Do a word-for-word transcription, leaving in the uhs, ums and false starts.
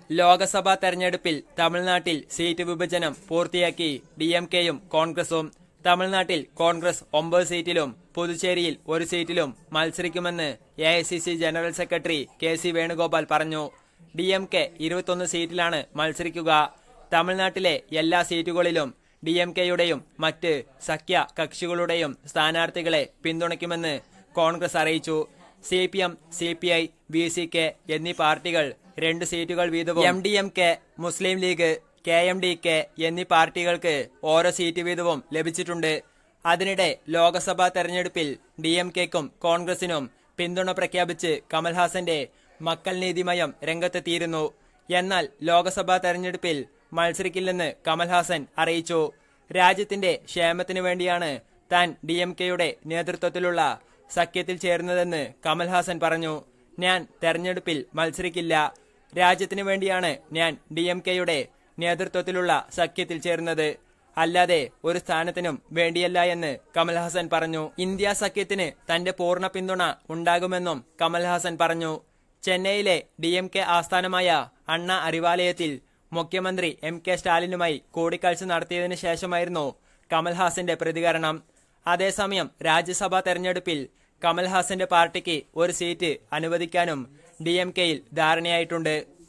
ലോക്സഭാ തെരഞ്ഞെടുപ്പിൽ തമിഴ്നാട്ടിൽ സീറ്റ് വിഭജനം പൂർത്തിയാക്കി ഡി എം കെയും കോൺഗ്രസും. തമിഴ്നാട്ടിൽ കോൺഗ്രസ് ഒമ്പത് സീറ്റിലും പുതുച്ചേരിയിൽ ഒരു സീറ്റിലും മത്സരിക്കുമെന്ന് A I C C general secretary K C Venugopal പറഞ്ഞു. ഡി എം കെ ഇരുപത്തൊന്ന് സീറ്റിലാണ് മത്സരിക്കുക. തമിഴ്നാട്ടിലെ എല്ലാ സീറ്റുകളിലും ഡി എം കെയുടെയും മറ്റ് സഖ്യ കക്ഷികളുടെയും സ്ഥാനാർത്ഥികളെ പിന്തുണയ്ക്കുമെന്ന് കോൺഗ്രസ് അറിയിച്ചു. C P M, C P I, B C K എന്നീ പാർട്ടികൾ രണ്ട് സീറ്റുകൾ വീതവും, M D M K, Muslim League, K M D K എന്നീ പാർട്ടികൾക്ക് ഓരോ സീറ്റ് വീതവും ലഭിച്ചിട്ടുണ്ട്. അതിനിടെ ലോക്സഭാ തെരഞ്ഞെടുപ്പിൽ ഡി എം കെക്കും കോൺഗ്രസിനും പിന്തുണ പ്രഖ്യാപിച്ച് കമൽഹാസന്റെ മക്കൾ നീതിമയം രംഗത്തെത്തിയിരുന്നു. എന്നാൽ ലോക്സഭാ തെരഞ്ഞെടുപ്പിൽ മത്സരിക്കില്ലെന്ന് കമൽഹാസൻ അറിയിച്ചു. രാജ്യത്തിന്റെ ക്ഷേമത്തിനു വേണ്ടിയാണ് താൻ ഡി എം കെയുടെ നേതൃത്വത്തിലുള്ള സഖ്യത്തിൽ ചേർന്നതെന്ന് കമൽഹാസൻ പറഞ്ഞു. ഞാൻ തെരഞ്ഞെടുപ്പിൽ മത്സരിക്കില്ല. രാജ്യത്തിനു വേണ്ടിയാണ് ഞാൻ ഡി എം കെയുടെ നേതൃത്വത്തിലുള്ള സഖ്യത്തിൽ ചേർന്നത്, അല്ലാതെ ഒരു സ്ഥാനത്തിനും വേണ്ടിയല്ല എന്ന് കമൽഹാസൻ പറഞ്ഞു. ഇന്ത്യ സഖ്യത്തിന് തന്റെ പൂർണ്ണ പിന്തുണ ഉണ്ടാകുമെന്നും കമൽഹാസൻ പറഞ്ഞു. ചെന്നൈയിലെ ഡി എം കെ ആസ്ഥാനമായ അണ്ണ അറിവാലയത്തിൽ മുഖ്യമന്ത്രി എം കെ സ്റ്റാലിനുമായി കൂടിക്കാഴ്ച നടത്തിയതിനു ശേഷമായിരുന്നു കമൽഹാസന്റെ പ്രതികരണം. അതേസമയം രാജ്യസഭാ തെരഞ്ഞെടുപ്പിൽ കമൽഹാസന്റെ പാർട്ടിക്ക് ഒരു സീറ്റ് അനുവദിക്കാനും ഡി എം കെയിൽ ധാരണയായിട്ടുണ്ട്.